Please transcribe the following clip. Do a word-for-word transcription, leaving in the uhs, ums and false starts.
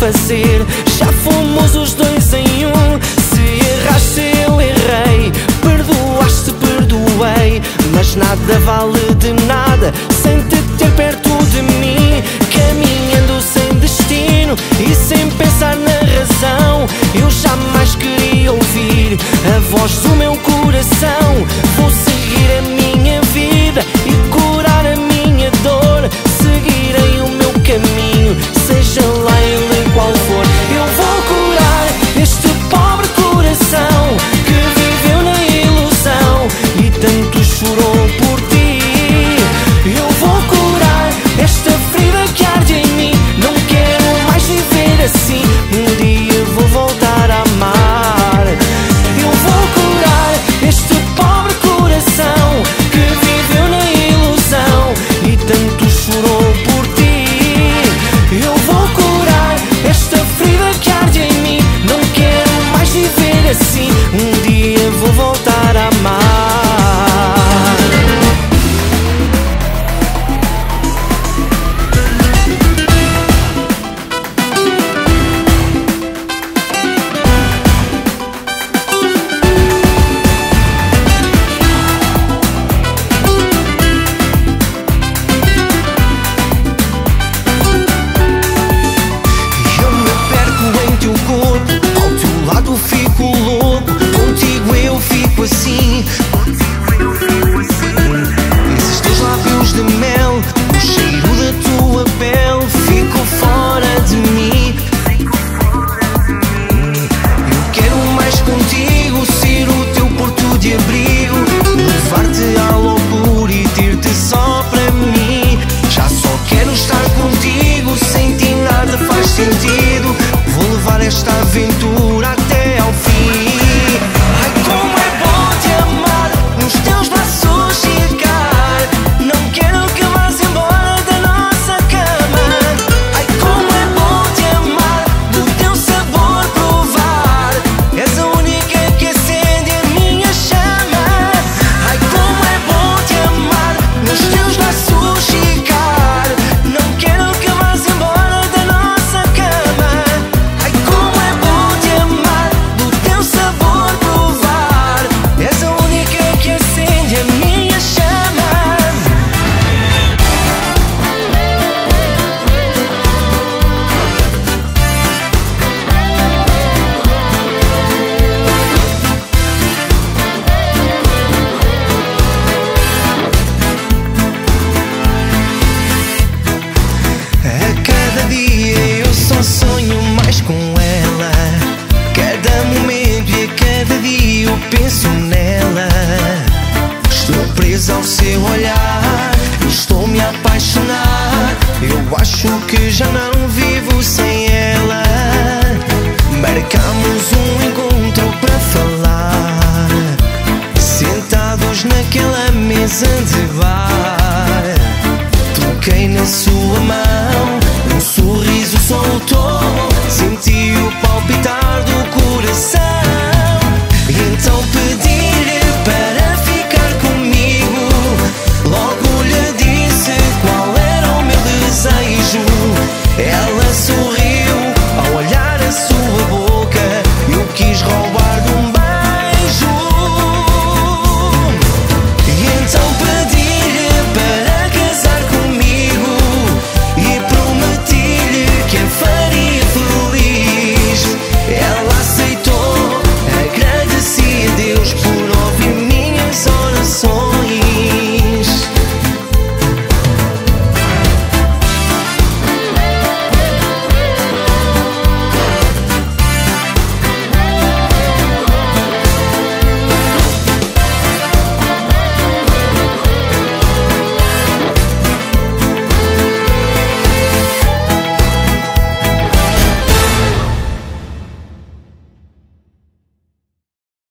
fazer. Já fomos os dois em um. Se erraste eu errei, perdoaste, perdoei. Mas nada vale de nada sem te ter perto de mim. Caminhando sem destino e sem pensar na razão, eu jamais queria ouvir a voz do meu coração. Vou seguir a minha vida e curar a minha dor. Seguirei o meu caminho, seja lá ele qual for. Eu vou curar este pobre coração que viveu na ilusão e tanto chorou por ti. Eu vou curar esta ferida que arde em mim. Não quero mais viver assim. Um dia vou voltar a amar. Eu vou curar este pobre coração que viveu na ilusão e tanto chorou por ti. Eu vou curar esta ferida que arde em mim. Não quero mais viver assim. Um dia vou voltar a amar. Fico louco, contigo eu fico assim.